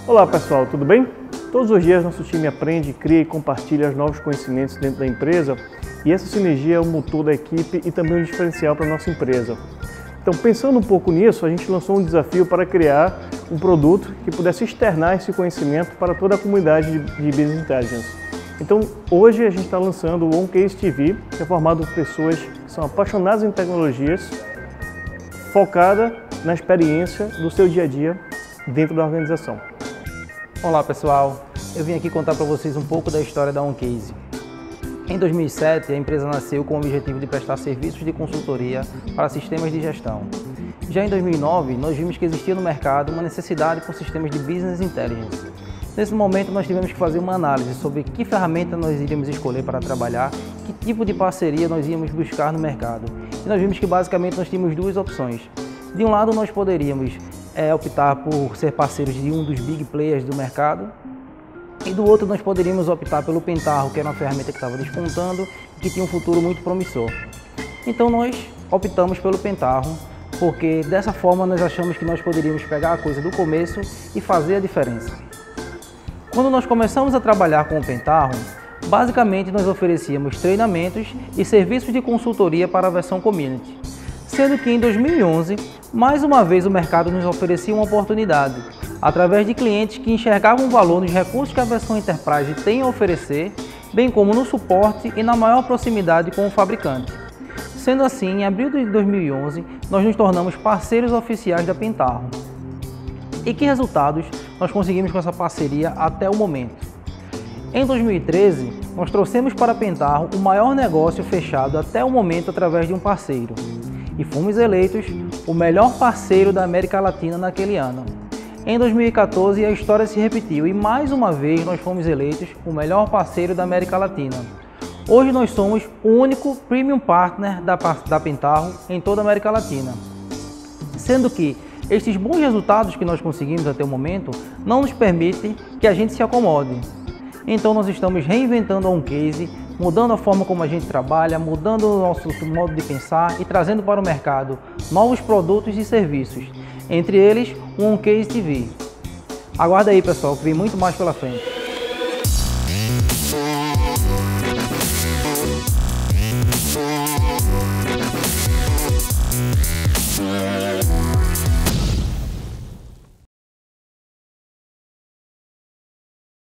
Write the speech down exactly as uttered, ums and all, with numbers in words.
Olá pessoal, tudo bem? Todos os dias nosso time aprende, cria e compartilha os novos conhecimentos dentro da empresa e essa sinergia é o motor da equipe e também um diferencial para a nossa empresa. Então, pensando um pouco nisso, a gente lançou um desafio para criar um produto que pudesse externar esse conhecimento para toda a comunidade de Business Intelligence. Então, hoje a gente está lançando o OnCase T V, que é formado por pessoas que são apaixonadas em tecnologias, focada na experiência do seu dia a dia dentro da organização. Olá pessoal, eu vim aqui contar para vocês um pouco da história da OnCase. Em dois mil e sete, a empresa nasceu com o objetivo de prestar serviços de consultoria para sistemas de gestão. Já em dois mil e nove, nós vimos que existia no mercado uma necessidade por sistemas de Business Intelligence. Nesse momento, nós tivemos que fazer uma análise sobre que ferramenta nós iríamos escolher para trabalhar, que tipo de parceria nós íamos buscar no mercado. E nós vimos que basicamente nós tínhamos duas opções. De um lado, nós poderíamos é, optar por ser parceiros de um dos big players do mercado, e do outro nós poderíamos optar pelo Pentaho, que era uma ferramenta que estava despontando e que tinha um futuro muito promissor. Então nós optamos pelo Pentaho, porque dessa forma nós achamos que nós poderíamos pegar a coisa do começo e fazer a diferença. Quando nós começamos a trabalhar com o Pentaho, basicamente nós oferecíamos treinamentos e serviços de consultoria para a versão Community, sendo que em dois mil e onze, mais uma vez o mercado nos oferecia uma oportunidade, através de clientes que enxergavam valor nos recursos que a versão Enterprise tem a oferecer, bem como no suporte e na maior proximidade com o fabricante. Sendo assim, em abril de dois mil e onze, nós nos tornamos parceiros oficiais da Pentaho. E que resultados nós conseguimos com essa parceria até o momento? Em dois mil e treze, nós trouxemos para a Pentaho o maior negócio fechado até o momento através de um parceiro, e fomos eleitos o melhor parceiro da América Latina naquele ano. Em dois mil e quatorze, a história se repetiu e mais uma vez nós fomos eleitos o melhor parceiro da América Latina. Hoje nós somos o único Premium Partner da, da Pentaho em toda a América Latina. Sendo que estes bons resultados que nós conseguimos até o momento não nos permitem que a gente se acomode. Então nós estamos reinventando a OnCase, mudando a forma como a gente trabalha, mudando o nosso modo de pensar e trazendo para o mercado novos produtos e serviços, entre eles o OnCase T V. Aguarda aí pessoal, que vem muito mais pela frente.